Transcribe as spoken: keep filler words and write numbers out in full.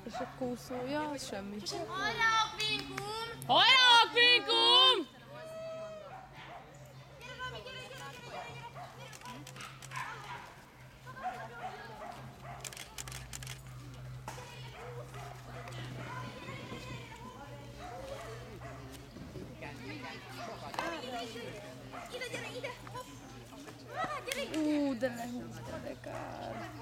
És a kúszója, az semmi. Hajrá, Kvinkum! Hajrá, Kvinkum! Ú, de lehúzta, de kár.